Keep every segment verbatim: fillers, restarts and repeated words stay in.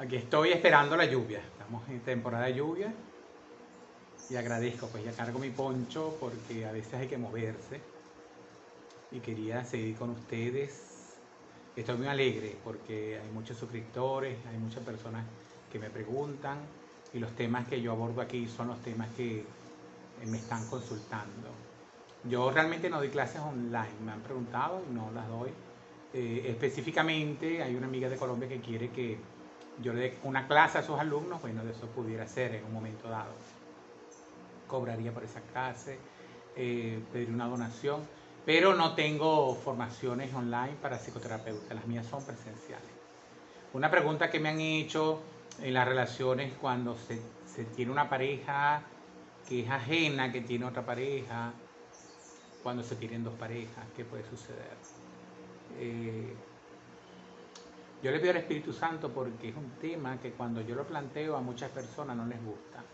Aquí estoy esperando la lluvia. Estamos en temporada de lluvia y agradezco, pues ya cargo mi poncho porque a veces hay que moverse y quería seguir con ustedes. Estoy muy alegre porque hay muchos suscriptores, hay muchas personas que me preguntan y los temas que yo abordo aquí son los temas que me están consultando. Yo realmente no doy clases online, me han preguntado y no las doy. Eh, específicamente hay una amiga de Colombia que quiere que yo le dé una clase a sus alumnos. Bueno, de eso pudiera ser en un momento dado. Cobraría por esa clase, eh, pedir una donación, pero no tengo formaciones online para psicoterapeutas, las mías son presenciales. Una pregunta que me han hecho en las relaciones cuando se, se tiene una pareja que es ajena, que tiene otra pareja, cuando se tienen dos parejas, ¿qué puede suceder? Eh, yo le pido al Espíritu Santo porque es un tema que cuando yo lo planteo a muchas personas no les gusta.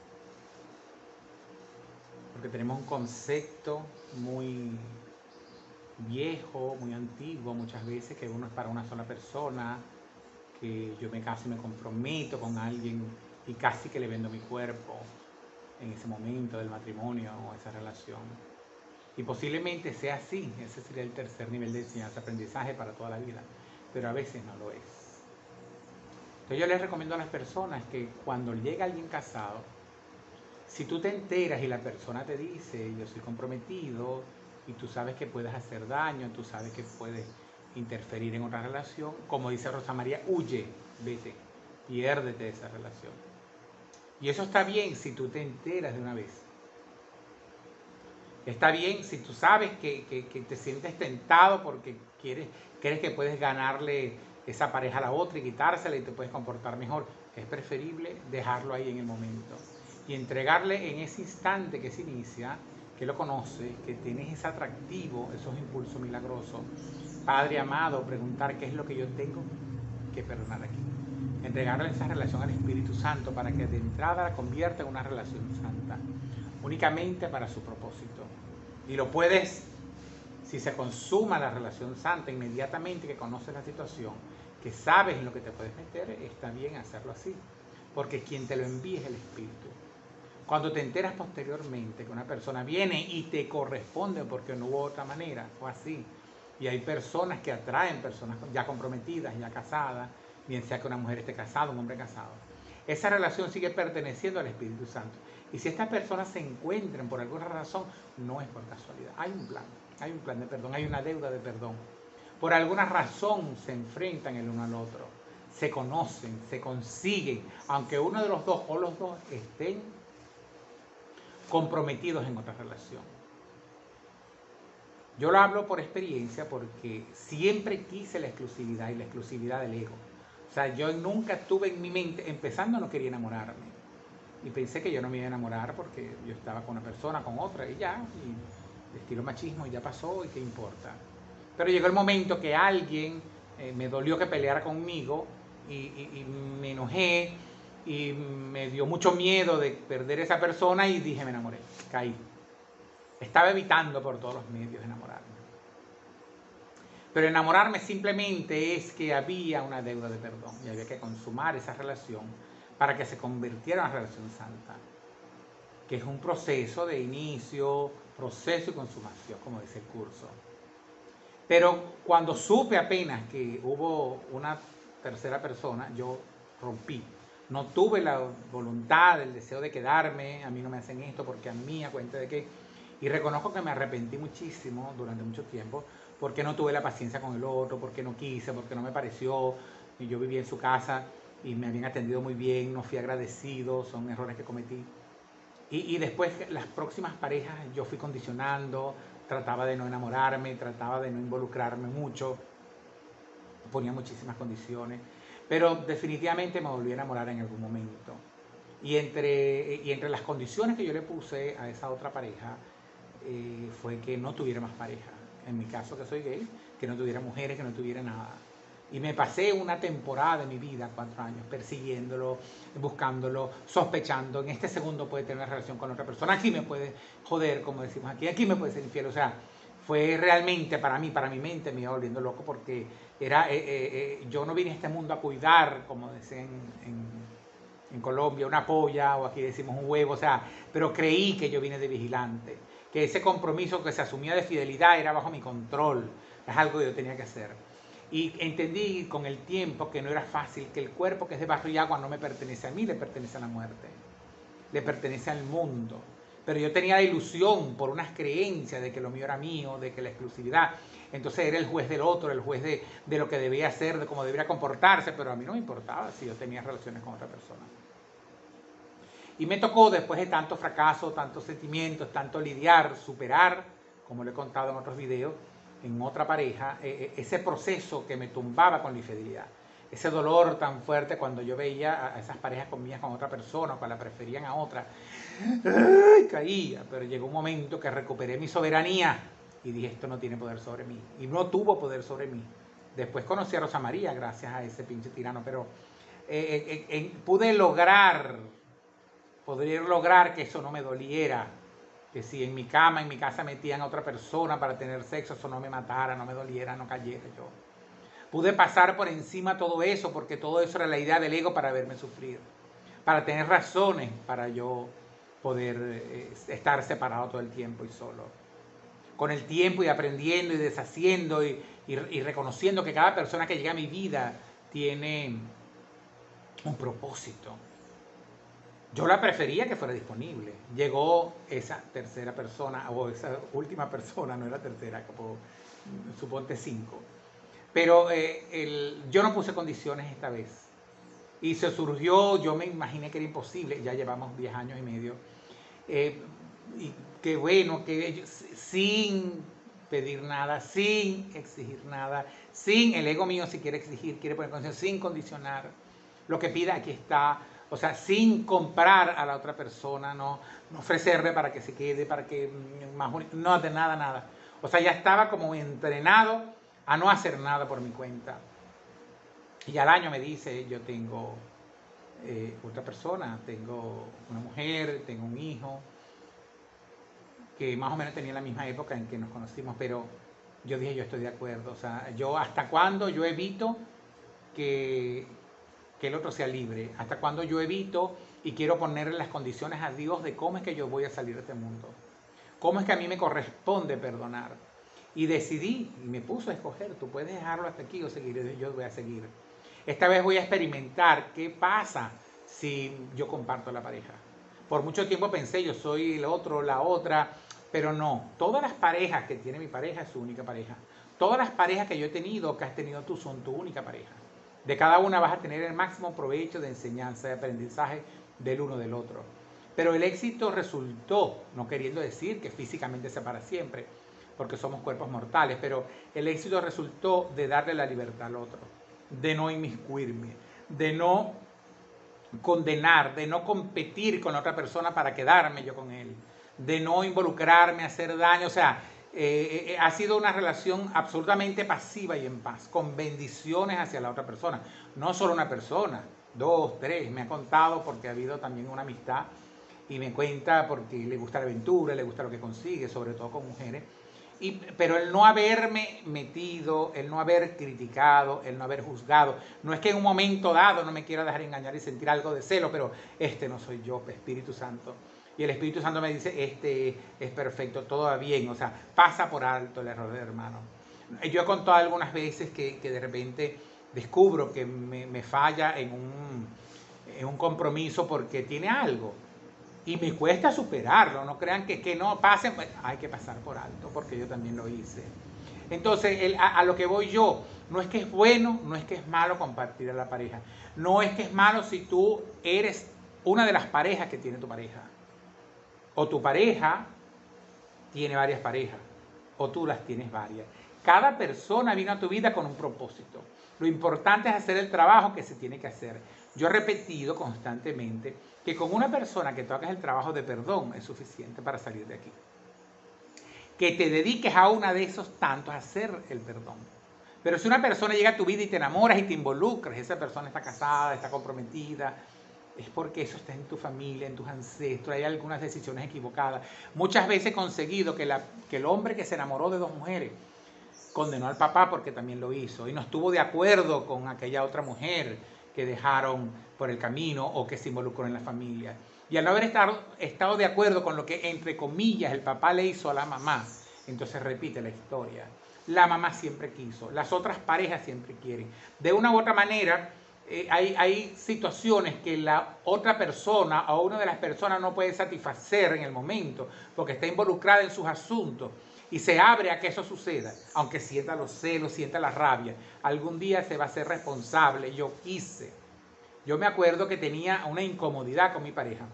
Porque tenemos un concepto muy viejo, muy antiguo muchas veces, que uno es para una sola persona, que yo me caso y me comprometo con alguien y casi que le vendo mi cuerpo en ese momento del matrimonio o esa relación. Y posiblemente sea así, ese sería el tercer nivel de enseñanza, aprendizaje para toda la vida, pero a veces no lo es. Entonces yo les recomiendo a las personas que cuando llega alguien casado, si tú te enteras y la persona te dice, yo soy comprometido, y tú sabes que puedes hacer daño, tú sabes que puedes interferir en otra relación, como dice Rosa María, huye, vete, piérdete de esa relación. Y eso está bien si tú te enteras de una vez. Está bien si tú sabes que, que, que te sientes tentado porque quieres, crees que puedes ganarle esa pareja a la otra y quitársela y te puedes comportar mejor. Es preferible dejarlo ahí en el momento y entregarle en ese instante que se inicia, que lo conoce, que tienes ese atractivo, esos impulsos milagrosos. Padre amado, preguntar qué es lo que yo tengo que perdonar aquí. Entregarle esa relación al Espíritu Santo para que de entrada la convierta en una relación santa, únicamente para su propósito. Y lo puedes, si se consuma la relación santa inmediatamente que conoces la situación, que sabes en lo que te puedes meter, está bien hacerlo así, porque quien te lo envía es el Espíritu. Cuando te enteras posteriormente que una persona viene y te corresponde porque no hubo otra manera, o así, y hay personas que atraen personas ya comprometidas, ya casadas, bien sea que una mujer esté casada, un hombre casado, esa relación sigue perteneciendo al Espíritu Santo. Y si estas personas se encuentran por alguna razón, no es por casualidad, hay un plan, hay un plan de perdón, hay una deuda de perdón. Por alguna razón se enfrentan el uno al otro, se conocen, se consiguen, aunque uno de los dos o los dos estén comprometidos en otra relación. Yo lo hablo por experiencia porque siempre quise la exclusividad y la exclusividad del ego. O sea, yo nunca tuve en mi mente, empezando no quería enamorarme. Y pensé que yo no me iba a enamorar porque yo estaba con una persona, con otra, y ya, y estilo machismo, y ya pasó, y qué importa. Pero llegó el momento que alguien eh, me dolió que peleara conmigo, y, y, y me enojé, y me dio mucho miedo de perder esa persona, y dije, me enamoré, caí. Estaba evitando por todos los medios enamorarme. Pero enamorarme simplemente es que había una deuda de perdón y había que consumar esa relación para que se convirtiera en una relación santa, que es un proceso de inicio, proceso y consumación, como dice el curso. Pero cuando supe apenas que hubo una tercera persona, yo rompí. No tuve la voluntad, el deseo de quedarme, a mí no me hacen esto porque a mí, a cuenta de que... Y reconozco que me arrepentí muchísimo durante mucho tiempo porque no tuve la paciencia con el otro, porque no quise, porque no me pareció. Y yo vivía en su casa y me habían atendido muy bien, no fui agradecido, son errores que cometí. Y, y después las próximas parejas yo fui condicionando, trataba de no enamorarme, trataba de no involucrarme mucho, ponía muchísimas condiciones, pero definitivamente me volví a enamorar en algún momento. Y entre, y entre las condiciones que yo le puse a esa otra pareja eh, fue que no tuviera más pareja. En mi caso, que soy gay, que no tuviera mujeres, que no tuviera nada. Y me pasé una temporada de mi vida, cuatro años, persiguiéndolo, buscándolo, sospechando. En este segundo puede tener una relación con otra persona, aquí me puede joder, como decimos aquí, aquí me puede ser infiel. O sea, fue realmente para mí, para mi mente, me iba volviendo loco porque era, eh, eh, eh, yo no vine a este mundo a cuidar, como decían en, en, en Colombia, una polla, o aquí decimos un huevo, o sea, pero creí que yo vine de vigilante, que ese compromiso que se asumía de fidelidad era bajo mi control, es algo que yo tenía que hacer. Y entendí con el tiempo que no era fácil, que el cuerpo que es de barro y agua no me pertenece a mí, le pertenece a la muerte, le pertenece al mundo. Pero yo tenía la ilusión por unas creencias de que lo mío era mío, de que la exclusividad, entonces era el juez del otro, el juez de, de lo que debía hacer, de cómo debería comportarse, pero a mí no me importaba si yo tenía relaciones con otra persona. Y me tocó, después de tantos fracasos, tantos sentimientos, tanto lidiar, superar, como lo he contado en otros videos, en otra pareja, eh, ese proceso que me tumbaba con la infidelidad, ese dolor tan fuerte cuando yo veía a esas parejas conmigo con otra persona, cuando la preferían a otra, ¡ay! Caía, pero llegó un momento que recuperé mi soberanía y dije, esto no tiene poder sobre mí, y no tuvo poder sobre mí. Después conocí a Rosa María gracias a ese pinche tirano, pero eh, eh, eh, pude lograr, podría lograr que eso no me doliera, que si en mi cama, en mi casa metían a otra persona para tener sexo, eso no me matara, no me doliera, no cayera yo. Pude pasar por encima todo eso, porque todo eso era la idea del ego para verme sufrir, para tener razones para yo poder eh, estar separado todo el tiempo y solo. Con el tiempo y aprendiendo y deshaciendo y, y, y reconociendo que cada persona que llega a mi vida tiene un propósito. Yo la prefería que fuera disponible. Llegó esa tercera persona, o esa última persona, no era tercera, como suponte cinco. Pero eh, el, yo no puse condiciones esta vez. Y se surgió, yo me imaginé que era imposible, ya llevamos diez años y medio. Eh, y qué bueno, que ellos, sin pedir nada, sin exigir nada, sin el ego mío si quiere exigir, quiere poner condiciones, sin condicionar. Lo que pida aquí está. O sea, sin comprar a la otra persona, no, no ofrecerle para que se quede, para que más no de nada, nada. O sea, ya estaba como entrenado a no hacer nada por mi cuenta. Y al año me dice, yo tengo eh, otra persona, tengo una mujer, tengo un hijo, que más o menos tenía la misma época en que nos conocimos, pero yo dije, yo estoy de acuerdo. O sea, yo hasta cuándo yo evito que... que el otro sea libre, hasta cuando yo evito y quiero ponerle las condiciones a Dios de cómo es que yo voy a salir de este mundo, cómo es que a mí me corresponde perdonar. Y decidí, y me puso a escoger, tú puedes dejarlo hasta aquí o seguir, yo voy a seguir. Esta vez voy a experimentar qué pasa si yo comparto la pareja. Por mucho tiempo pensé, yo soy el otro, la otra, pero no, todas las parejas que tiene mi pareja es su única pareja. Todas las parejas que yo he tenido, que has tenido tú, son tu única pareja. De cada una vas a tener el máximo provecho de enseñanza, de aprendizaje del uno del otro. Pero el éxito resultó, no queriendo decir que físicamente sea para siempre, porque somos cuerpos mortales, pero el éxito resultó de darle la libertad al otro, de no inmiscuirme, de no condenar, de no competir con la otra persona para quedarme yo con él, de no involucrarme, hacer daño, o sea, Eh, eh, ha sido una relación absolutamente pasiva y en paz, con bendiciones hacia la otra persona. No solo una persona, dos, tres, me ha contado porque ha habido también una amistad y me cuenta porque le gusta la aventura, le gusta lo que consigue, sobre todo con mujeres. Y, pero el no haberme metido, el no haber criticado, el no haber juzgado, no es que en un momento dado no me quiera dejar engañar y sentir algo de celo, pero este no soy yo, Espíritu Santo. Y el Espíritu Santo me dice, este es perfecto, todo va bien, o sea, pasa por alto el error del hermano. Yo he contado algunas veces que, que de repente descubro que me, me falla en un, en un compromiso porque tiene algo. Y me cuesta superarlo, no crean que, que no pasen, hay que pasar por alto, porque yo también lo hice. Entonces, el, a, a lo que voy yo, no es que es bueno, no es que es malo compartir a la pareja. No es que es malo si tú eres una de las parejas que tiene tu pareja. O tu pareja tiene varias parejas, o tú las tienes varias. Cada persona vino a tu vida con un propósito. Lo importante es hacer el trabajo que se tiene que hacer. Yo he repetido constantemente que con una persona que tú hagas el trabajo de perdón es suficiente para salir de aquí. Que te dediques a una de esos tantos a hacer el perdón. Pero si una persona llega a tu vida y te enamoras y te involucras, esa persona está casada, está comprometida, es porque eso está en tu familia, en tus ancestros, hay algunas decisiones equivocadas. Muchas veces he conseguido que, la, que el hombre que se enamoró de dos mujeres condenó al papá porque también lo hizo y no estuvo de acuerdo con aquella otra mujer que dejaron por el camino o que se involucró en la familia. Y al no haber estado, estado de acuerdo con lo que, entre comillas, el papá le hizo a la mamá, entonces repite la historia. La mamá siempre quiso, las otras parejas siempre quieren. De una u otra manera, eh, hay, hay situaciones que la otra persona o una de las personas no puede satisfacer en el momento porque está involucrada en sus asuntos y se abre a que eso suceda, aunque sienta los celos, sienta la rabia. Algún día se va a ser responsable. Yo quise. Yo me acuerdo que tenía una incomodidad con mi pareja.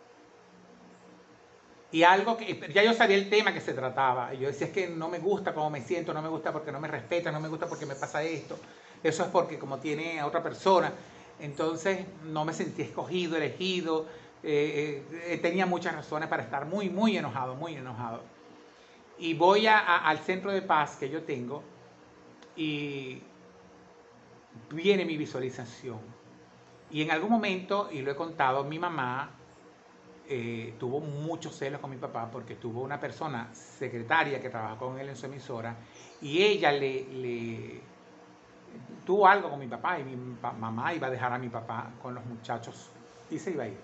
Y algo que, ya yo sabía el tema que se trataba. Y yo decía, es que no me gusta cómo me siento, no me gusta porque no me respeta, no me gusta porque me pasa esto. Eso es porque como tiene a otra persona. Entonces no me sentí escogido, elegido. Eh, eh, tenía muchas razones para estar muy, muy enojado, muy enojado. Y voy a, a, al centro de paz que yo tengo y viene mi visualización. Y en algún momento, y lo he contado, mi mamá eh, tuvo muchos celos con mi papá porque tuvo una persona secretaria que trabajó con él en su emisora y ella le, le tuvo algo con mi papá y mi mamá iba a dejar a mi papá con los muchachos y se iba a ir.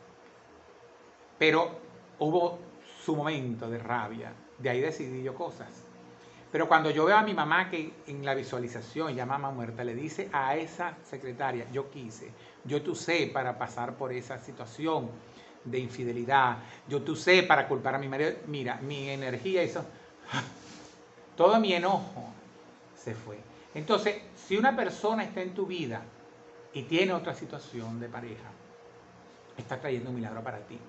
Pero hubo su momento de rabia. De ahí decidí yo cosas. Pero cuando yo veo a mi mamá que en la visualización, ya mamá muerta, le dice a esa secretaria, yo quise, yo te usé para pasar por esa situación de infidelidad, yo te usé para culpar a mi marido, mira, mi energía hizo, todo mi enojo se fue. Entonces, si una persona está en tu vida y tiene otra situación de pareja, está trayendo un milagro para ti.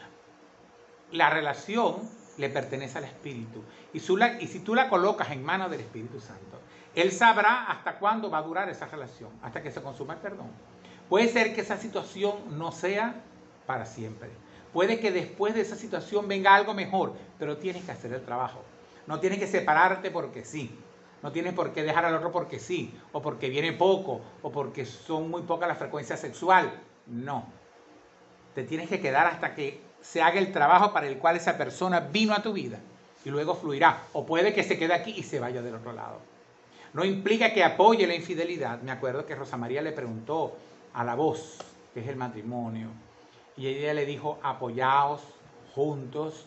La relación le pertenece al Espíritu. Y, su, y si tú la colocas en manos del Espíritu Santo, Él sabrá hasta cuándo va a durar esa relación, hasta que se consuma el perdón. Puede ser que esa situación no sea para siempre. Puede que después de esa situación venga algo mejor, pero tienes que hacer el trabajo. No tienes que separarte porque sí. No tienes por qué dejar al otro porque sí, o porque viene poco, o porque son muy pocas la frecuencia sexual. No. Te tienes que quedar hasta que se haga el trabajo para el cual esa persona vino a tu vida y luego fluirá. O puede que se quede aquí y se vaya del otro lado. No implica que apoye la infidelidad. Me acuerdo que Rosa María le preguntó a la voz, que es el matrimonio, y ella le dijo, apoyaos juntos,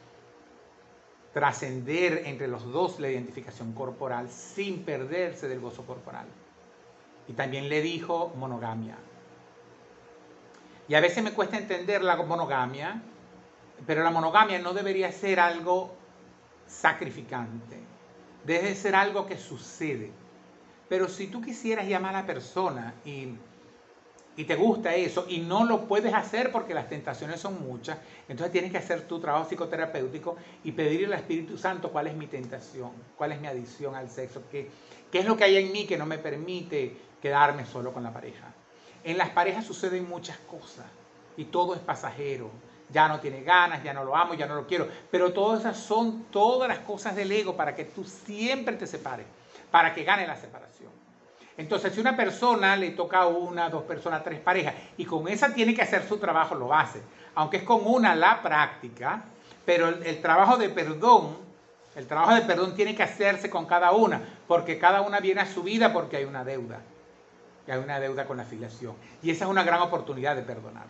trascender entre los dos la identificación corporal sin perderse del gozo corporal. Y también le dijo monogamia. Y a veces me cuesta entender la monogamia, pero la monogamia no debería ser algo sacrificante. Debe ser algo que sucede. Pero si tú quisieras llamar a la persona y, y te gusta eso y no lo puedes hacer porque las tentaciones son muchas, entonces tienes que hacer tu trabajo psicoterapéutico y pedirle al Espíritu Santo cuál es mi tentación, cuál es mi adicción al sexo, qué, qué es lo que hay en mí que no me permite quedarme solo con la pareja. En las parejas suceden muchas cosas y todo es pasajero. Ya no tiene ganas, ya no lo amo, ya no lo quiero. Pero todas esas son todas las cosas del ego para que tú siempre te separes, para que gane la separación. Entonces, si una persona le toca a una, dos personas, tres parejas, y con esa tiene que hacer su trabajo, lo hace. Aunque es con una la práctica, pero el, el trabajo de perdón, el trabajo de perdón tiene que hacerse con cada una, porque cada una viene a su vida porque hay una deuda. Y hay una deuda con la filiación. Y esa es una gran oportunidad de perdonar.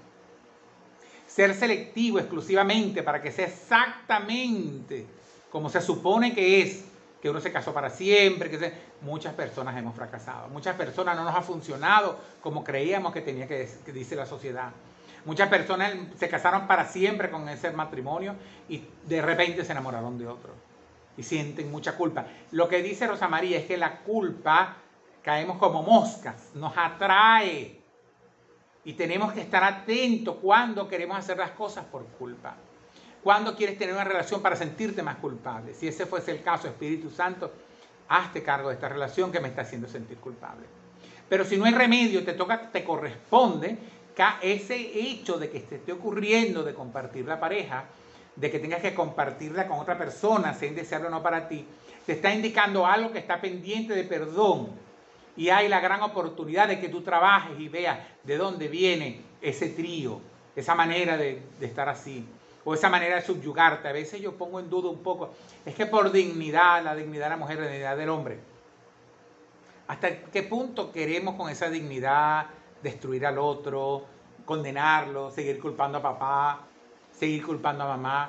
Ser selectivo exclusivamente para que sea exactamente como se supone que es, que uno se casó para siempre, que se... muchas personas hemos fracasado. Muchas personas no nos ha funcionado como creíamos que tenía que, que dice la sociedad. Muchas personas se casaron para siempre con ese matrimonio y de repente se enamoraron de otro. Y sienten mucha culpa. Lo que dice Rosa María es que la culpa... caemos como moscas, nos atrae y tenemos que estar atentos cuando queremos hacer las cosas por culpa. Cuando quieres tener una relación para sentirte más culpable. Si ese fuese el caso, Espíritu Santo, hazte cargo de esta relación que me está haciendo sentir culpable. Pero si no hay remedio, te toca, te corresponde ese hecho de que te esté ocurriendo de compartir la pareja, de que tengas que compartirla con otra persona, sea indeseable o no para ti, te está indicando algo que está pendiente de perdón. Y hay la gran oportunidad de que tú trabajes y veas de dónde viene ese trío, esa manera de, de estar así, o esa manera de subyugarte. A veces yo pongo en duda un poco, es que por dignidad, la dignidad de la mujer, la dignidad del hombre, ¿hasta qué punto queremos con esa dignidad destruir al otro, condenarlo, seguir culpando a papá, seguir culpando a mamá?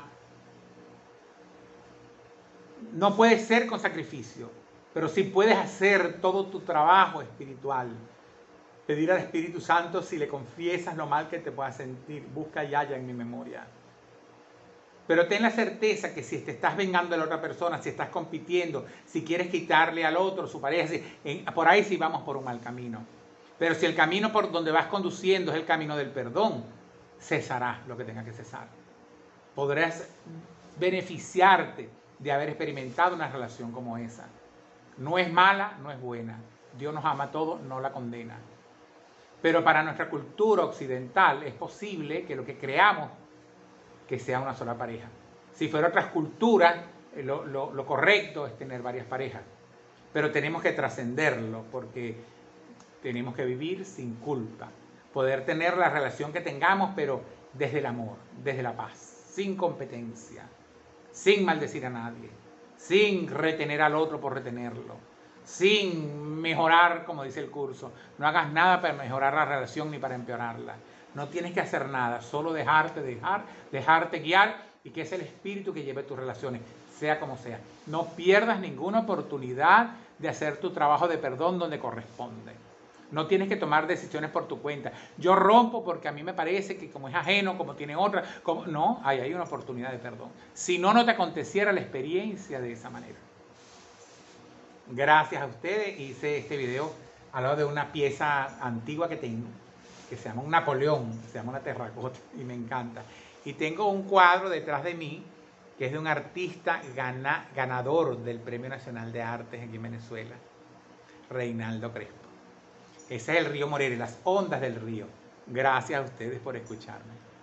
No puede ser con sacrificio, pero sí puedes hacer todo tu trabajo espiritual. Pedir al Espíritu Santo, si le confiesas lo mal que te puedas sentir, busca y halla en mi memoria. Pero ten la certeza que si te estás vengando de la otra persona, si estás compitiendo, si quieres quitarle al otro, su pareja, si, en, por ahí sí vamos por un mal camino. Pero si el camino por donde vas conduciendo es el camino del perdón, cesará lo que tenga que cesar. Podrás beneficiarte de haber experimentado una relación como esa. No es mala, no es buena. Dios nos ama a todos, no la condena. Pero para nuestra cultura occidental es posible que lo que creamos que sea una sola pareja. Si fuera otras culturas, lo, lo, lo correcto es tener varias parejas. Pero tenemos que trascenderlo porque tenemos que vivir sin culpa. Poder tener la relación que tengamos, pero desde el amor, desde la paz, sin competencia, sin maldecir a nadie, sin retener al otro por retenerlo, sin mejorar, como dice el curso. No hagas nada para mejorar la relación ni para empeorarla. No tienes que hacer nada, solo dejarte dejar, dejarte guiar y que es el espíritu que lleve tus relaciones, sea como sea. No pierdas ninguna oportunidad de hacer tu trabajo de perdón donde corresponde. No tienes que tomar decisiones por tu cuenta. Yo rompo porque a mí me parece que como es ajeno, como tiene otra, como... no, ahí hay una oportunidad de perdón. Si no, no te aconteciera la experiencia de esa manera. Gracias a ustedes hice este video al lado de una pieza antigua que tengo, que se llama un Napoleón, se llama una terracota y me encanta. Y tengo un cuadro detrás de mí que es de un artista gana, ganador del Premio Nacional de Artes aquí en Venezuela, Reinaldo Crespo. Ese es el río Moreira, las ondas del río. Gracias a ustedes por escucharme.